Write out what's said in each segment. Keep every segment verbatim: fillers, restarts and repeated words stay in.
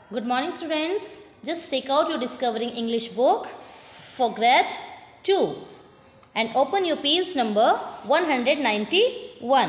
Good morning, students. Just take out your Discovering English book for grade two and open your page number one hundred ninety-one.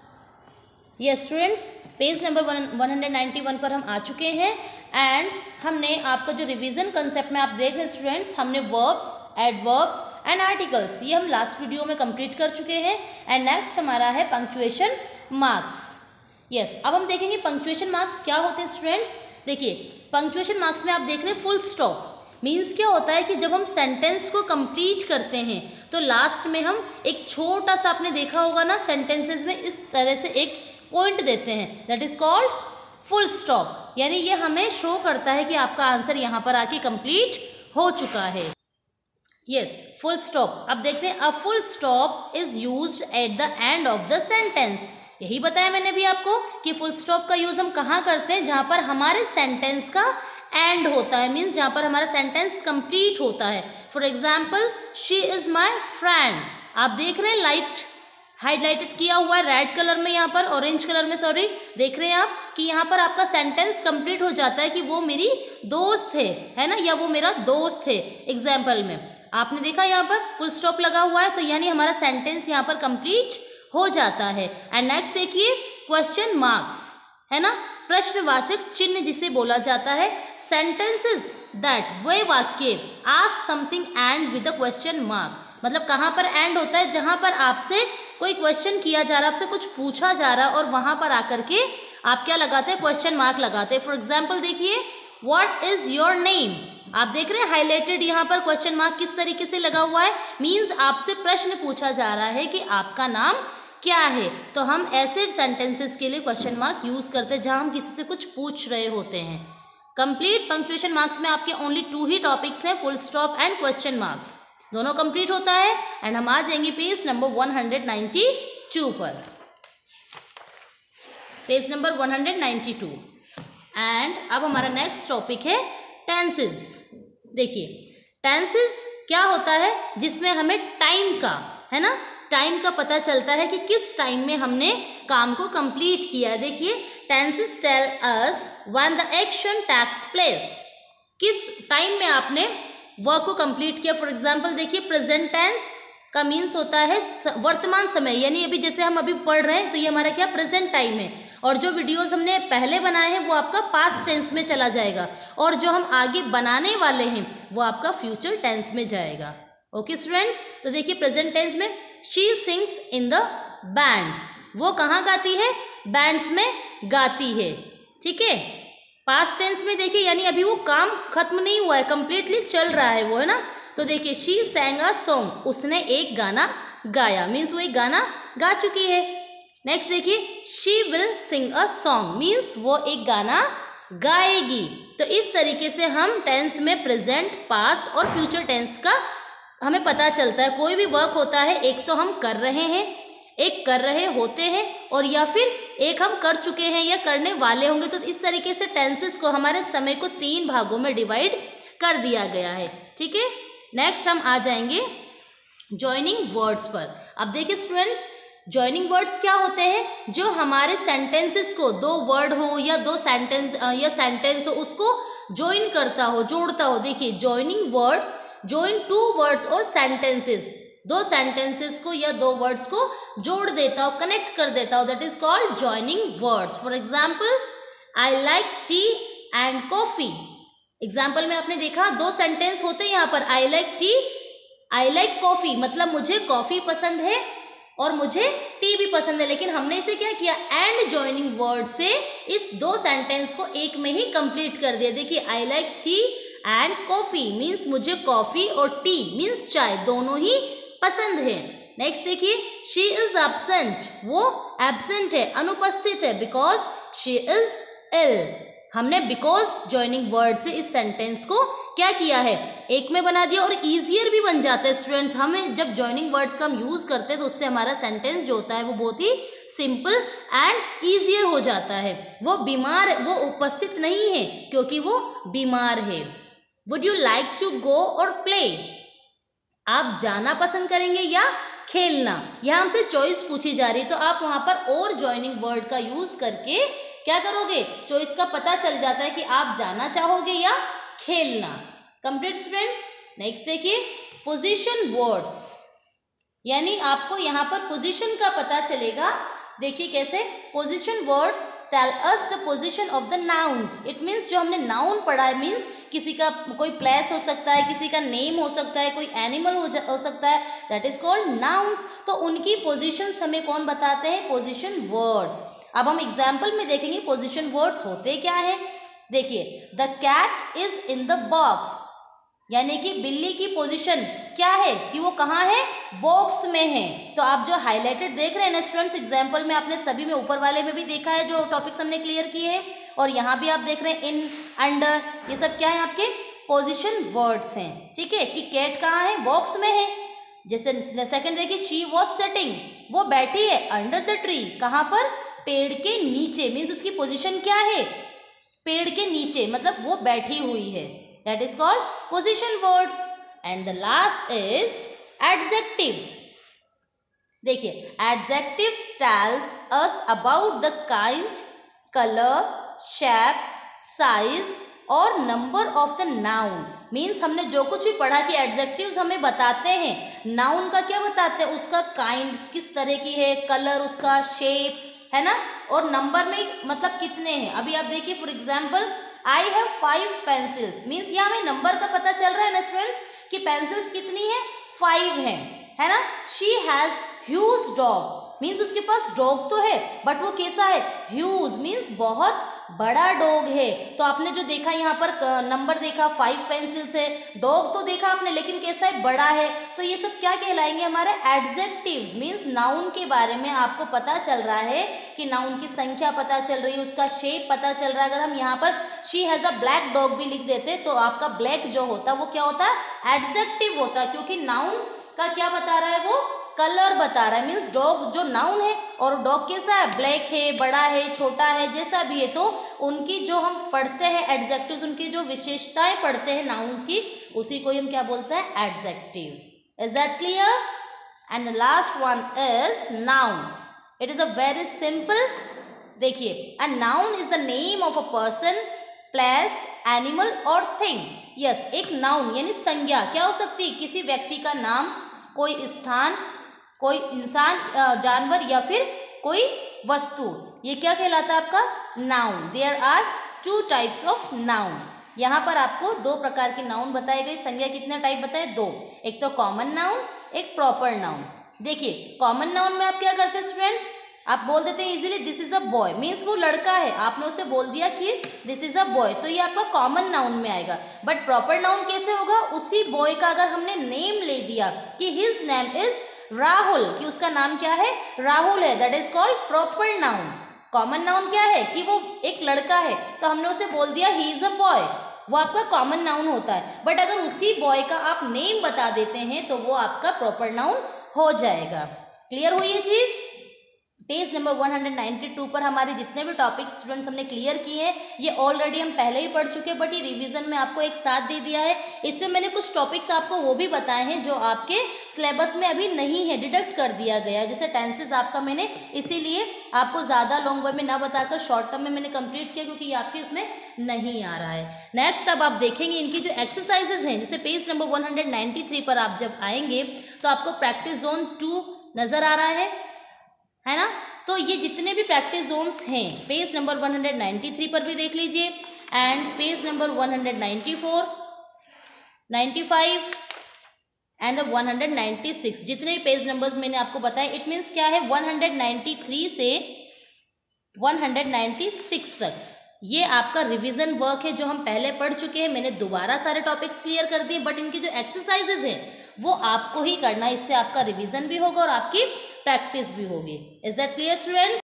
Yes, students, page number one hundred ninety-one पर हम आ चुके हैं and हमने आपका जो revision concept में आप देख रहे हैं स्टूडेंट्स, हमने वर्ब्स, एडवर्ब्स एंड आर्टिकल्स ये हम लास्ट वीडियो में कंप्लीट कर चुके हैं एंड नेक्स्ट हमारा है पंक्चुएशन मार्क्स. यस, अब हम देखेंगे पंक्चुएशन मार्क्स क्या होते हैं स्टूडेंट्स. देखिए, पंक्चुएशन मार्क्स में आप देख रहे हैं फुल स्टॉप मीन्स क्या होता है कि जब हम सेंटेंस को कंप्लीट करते हैं तो लास्ट में हम एक छोटा सा, आपने देखा होगा ना सेंटेंसेस में इस तरह से एक पॉइंट देते हैं, that is called full stop. यानी ये हमें शो करता है कि आपका आंसर यहाँ पर आके कंप्लीट हो चुका है. Yes, full stop. अब देखते हैं, a full stop is used at the end of the sentence. यही बताया मैंने भी आपको कि फुल स्टॉप का यूज हम कहाँ करते हैं, जहाँ पर हमारे सेंटेंस का एंड होता है, मीन्स जहाँ पर हमारा सेंटेंस कंप्लीट होता है. For example, she is my friend. आप देख रहे हैं लाइट हाईलाइटेड किया हुआ है रेड कलर में, यहाँ पर ऑरेंज कलर में, सॉरी, देख रहे हैं आप कि यहाँ पर आपका सेंटेंस कंप्लीट हो जाता है कि वो मेरी दोस्त है, है ना, या वो मेरा दोस्त है. एग्जाम्पल में आपने देखा यहाँ पर फुल स्टॉप लगा हुआ है, तो यानी हमारा सेंटेंस यहाँ पर कंप्लीट हो जाता है. एंड नेक्स्ट देखिए, क्वेश्चन मार्क्स, है ना, प्रश्नवाचक चिन्ह जिसे बोला जाता है. सेंटेंसेस दैट, वे वाक्य ask something end with a question mark. मतलब कहाँ पर एंड होता है, जहाँ पर आपसे कोई क्वेश्चन किया जा रहा है, आपसे कुछ पूछा जा रहा है और वहाँ पर आकर के आप क्या लगाते हैं, क्वेश्चन मार्क लगाते हैं. फॉर एग्जाम्पल देखिए, व्हाट इज योर नेम. आप देख रहे हैं हाईलाइटेड यहाँ पर क्वेश्चन मार्क किस तरीके से लगा हुआ है, मीन्स आपसे प्रश्न पूछा जा रहा है कि आपका नाम क्या है. तो हम ऐसे सेंटेंसेस के लिए क्वेश्चन मार्क यूज करते हैं जहां हम किसी से कुछ पूछ रहे होते हैं. कंप्लीट पंक्चुएशन मार्क्स में आपके ओनली टू ही टॉपिक्स हैं, full stop and question marks, दोनों कंप्लीट होता है. एंड हम आ जाएंगे page number one hundred ninety-two पर, page number one hundred ninety-two. And अब हमारा नेक्स्ट टॉपिक है टेंसेस. देखिए, टेंसेस क्या होता है, जिसमें हमें टाइम का, है ना, टाइम का पता चलता है कि किस टाइम में हमने काम को कंप्लीट किया है. देखिए, tenses tell us when the action takes place, किस टाइम में आपने वर्क को कंप्लीट किया. फॉर एग्जांपल देखिए, प्रेजेंट टेंस का मीन्स होता है वर्तमान समय, यानी अभी जैसे हम अभी पढ़ रहे हैं तो ये हमारा क्या प्रेजेंट टाइम है. और जो वीडियोस हमने पहले बनाए हैं वो आपका पास्ट टेंस में चला जाएगा, और जो हम आगे बनाने वाले हैं वो आपका फ्यूचर टेंस में जाएगा. ओके स्टूडेंट्स, तो देखिए प्रेजेंट टेंस में she sings in the band, वो कहाँ गाती है, बैंड्स में गाती है. ठीक है. पास्ट टेंस में देखिए, यानी अभी वो काम खत्म नहीं हुआ है, कंप्लीटली चल रहा है वो, है ना. तो देखिए, शी सैंग अ सॉन्ग, उसने एक गाना गाया, मीन्स वो एक गाना गा चुकी है. नेक्स्ट देखिए, she will sing a song, means वो एक गाना गाएगी. तो इस तरीके से हम टेंस में प्रेजेंट, पास्ट और फ्यूचर टेंस का हमें पता चलता है. कोई भी वर्क होता है, एक तो हम कर रहे हैं, एक कर रहे होते हैं, और या फिर एक हम कर चुके हैं या करने वाले होंगे. तो इस तरीके से टेंसेस को, हमारे समय को तीन भागों में डिवाइड कर दिया गया है. ठीक है. नेक्स्ट हम आ जाएंगे जॉइनिंग वर्ड्स पर. अब देखिए स्टूडेंट्स, जॉइनिंग वर्ड्स क्या होते हैं, जो हमारे सेंटेंसेस को, दो वर्ड हो या दो सेंटेंस या सेंटेंस हो, उसको ज्वाइन करता हो, जोड़ता हो. देखिए, joining words join to words और सेंटेंसेस, दो सेंटेंसेस को या दो वर्ड्स को जोड़ देता हो, कनेक्ट कर देता हो, that is called joining words. For example, I like tea and coffee. Example में आपने देखा दो सेंटेंस होते हैं यहाँ पर, I like tea, I like coffee, मतलब मुझे कॉफी पसंद है और मुझे टी भी पसंद है. लेकिन हमने इसे क्या किया, एंड जॉइनिंग वर्ड से इस दो सेंटेंस को एक में ही कंप्लीट कर दिया. देखिए, I like tea and coffee means मुझे कॉफी और टी मीन्स चाय दोनों ही पसंद है. नेक्स्ट देखिए, शी इज एब्सेंट, वो एब्सेंट है, अनुपस्थित है, बिकॉज शी इज इल. हमने बिकॉज जॉइनिंग वर्ड से इस सेंटेंस को क्या किया है, एक में बना दिया, और ईजियर भी बन जाता है स्टूडेंट्स. हमें जब जॉइनिंग वर्ड्स का हम यूज करते हैं तो उससे हमारा सेंटेंस जो होता है वो बहुत ही सिंपल एंड ईजियर हो जाता है. वो बीमार, वो उपस्थित नहीं है क्योंकि वो बीमार है. Would you like to go or play, आप जाना पसंद करेंगे या खेलना. यहाँ हमसे चॉइस पूछी जा रही है, तो आप वहाँ पर और जॉइनिंग वर्ड का यूज करके क्या करोगे, चॉइस का पता चल जाता है कि आप जाना चाहोगे या खेलना। Complete students. नेक्स्ट देखिए पोजीशन वर्ड्स, यानी आपको यहाँ पर पोजीशन का पता चलेगा। देखिए कैसे, position words tell us the position of the nouns. It means जो हमने नाउन पढ़ा है, मीन्स किसी का कोई प्लेस हो सकता है, किसी का नेम हो सकता है, कोई एनिमल हो, हो सकता है, दैट इज कॉल्ड नाउन्स। तो उनकी पोजीशंस हमें कौन बताते हैं, पोजीशन वर्ड्स। अब हम एग्जाम्पल में देखेंगे पोजीशन वर्ड्स होते क्या है। देखिए the cat is in the box, यानी कि बिल्ली की पोजीशन क्या है कि वो कहाँ है, बॉक्स में है। तो आप जो हाईलाइटेड देख रहे हैं ना स्टूडेंट्स एग्जाम्पल में, आपने सभी में ऊपर वाले में भी देखा है जो टॉपिक्स हमने क्लियर किए हैं, और यहाँ भी आप देख रहे हैं इन, अंडर, ये सब क्या है आपके पोजीशन वर्ड्स हैं। ठीक है, कि कैट कहाँ है, बॉक्स में है। जैसे सेकंड देखिए शी वॉज सिटिंग, वो बैठी है अंडर द ट्री, कहाँ पर, पेड़ के नीचे, मीन्स उसकी पोजीशन क्या है, पेड़ के नीचे, मतलब वो बैठी हुई है। That is called position words. And the last is adjectives. देखिए adjectives tell us about the kind, color, shape, size और number of the noun. Means हमने जो कुछ भी पढ़ा कि adjectives हमें बताते हैं, noun का क्या बताते हैं, उसका kind किस तरह की है, color उसका, shape है ना, और नंबर में मतलब कितने हैं। अभी आप देखिए for example I have five pencils, means यहाँ हमें नंबर का पता चल रहा है ना स्टूडेंट्स कि पेंसिल्स कितनी है, फाइव है, है ना। She has huge dog, means उसके पास डॉग तो है बट वो कैसा है, ह्यूज, मीन्स बहुत बड़ा डॉग है। तो आपने जो देखा यहाँ पर नंबर देखा, फाइव पेंसिल्स है, डॉग तो देखा आपने लेकिन कैसा है, बड़ा है। तो ये सब क्या कहलाएंगे, हमारे एडजेक्टिव्स, मीन्स नाउन के बारे में आपको पता चल रहा है कि नाउन की संख्या पता चल रही है, उसका शेप पता चल रहा है। अगर हम यहाँ पर she has a black dog भी लिख देते तो आपका ब्लैक जो होता वो क्या होता है, एडजेक्टिव होता, क्योंकि नाउन का क्या बता रहा है, वो कलर बता रहा है। मीन्स डॉग जो नाउन है और डॉग कैसा है, ब्लैक है, बड़ा है, छोटा है, जैसा भी है, तो उनकी जो हम पढ़ते हैं एडजेक्टिव्स, उनकी जो विशेषताएं पढ़ते हैं नाउन्स की, उसी को हम क्या बोलते हैं, adjectives. Is that clear? And the last one is noun. It is a very simple. देखिए a noun is the name of a person, place, animal और थिंग। यस, एक नाउन यानी संज्ञा क्या हो सकती है, किसी व्यक्ति का नाम, कोई स्थान, कोई इंसान, जानवर या फिर कोई वस्तु, ये क्या कहलाता है आपका, noun. There are two types of noun. यहाँ पर आपको दो प्रकार के नाउन बताए गए। संज्ञा कितने टाइप बताए, दो, एक तो कॉमन नाउन, एक प्रॉपर नाउन। देखिए कॉमन नाउन में आप क्या करते हैं स्टूडेंट्स, आप बोल देते हैं easily this is a boy, means वो लड़का है, आपने उसे बोल दिया कि दिस इज अ बॉय, तो ये आपका कॉमन नाउन में आएगा। बट प्रॉपर नाउन कैसे होगा, उसी बॉय का अगर हमने नेम ले दिया कि हिज नेम इज राहुल, कि उसका नाम क्या है, राहुल है, that is called proper noun. Common noun क्या है कि वो एक लड़का है, तो हमने उसे बोल दिया ही इज अ बॉय, वो आपका कॉमन नाउन होता है। बट अगर उसी बॉय का आप नेम बता देते हैं तो वो आपका प्रॉपर नाउन हो जाएगा। क्लियर हुई ये चीज? Page number one hundred ninety two पर हमारे जितने भी टॉपिक्स स्टूडेंट्स हमने क्लियर किए हैं, ये ऑलरेडी हम पहले ही पढ़ चुके हैं, बट ये रिवीजन में आपको एक साथ दे दिया है। इसमें मैंने कुछ टॉपिक्स आपको वो भी बताए हैं जो आपके सिलेबस में अभी नहीं है, डिडक्ट कर दिया गया। जैसे टेंसेस आपका मैंने इसीलिए आपको ज़्यादा लॉन्ग वे में ना बताकर शॉर्ट टर्म में मैंने कंप्लीट किया, क्योंकि ये आपके उसमें नहीं आ रहा है। नेक्स्ट अब आप देखेंगे इनकी जो एक्सरसाइजेज हैं, जैसे page number one hundred ninety three पर आप जब आएंगे तो आपको प्रैक्टिस जोन टू नज़र आ रहा है है ना। तो ये जितने भी प्रैक्टिस जोन्स हैं page number one hundred ninety three पर भी देख लीजिए, and page number one hundred ninety four, ninety five and one hundred ninety six, जितने भी पेज नंबर्स मैंने आपको बताए, इट मीन्स क्या है, वन हंड्रेड नाइन्टी थ्री से वन हंड्रेड नाइन्टी सिक्स तक ये आपका रिवीजन वर्क है जो हम पहले पढ़ चुके हैं। मैंने दोबारा सारे टॉपिक्स क्लियर कर दिए, बट इनकी जो एक्सरसाइजेज हैं वो आपको ही करना है, इससे आपका रिवीजन भी होगा और आपकी प्रैक्टिस भी होगी। Is that clear students?